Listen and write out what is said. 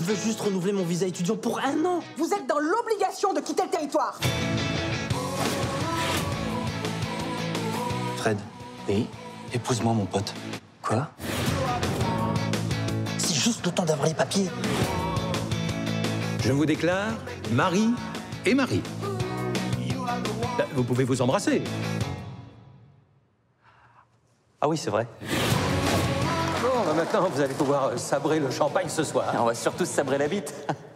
veux juste renouveler mon visa étudiant pour 1 an. Vous êtes dans l'obligation de quitter le territoire. Fred. Oui? Épouse-moi, mon pote. Quoi? C'est juste le temps d'avoir les papiers. Je vous déclare mari et mari. Vous pouvez vous embrasser. Ah oui, c'est vrai. Bon, maintenant, vous allez pouvoir sabrer le champagne ce soir. On va surtout se sabrer la bite.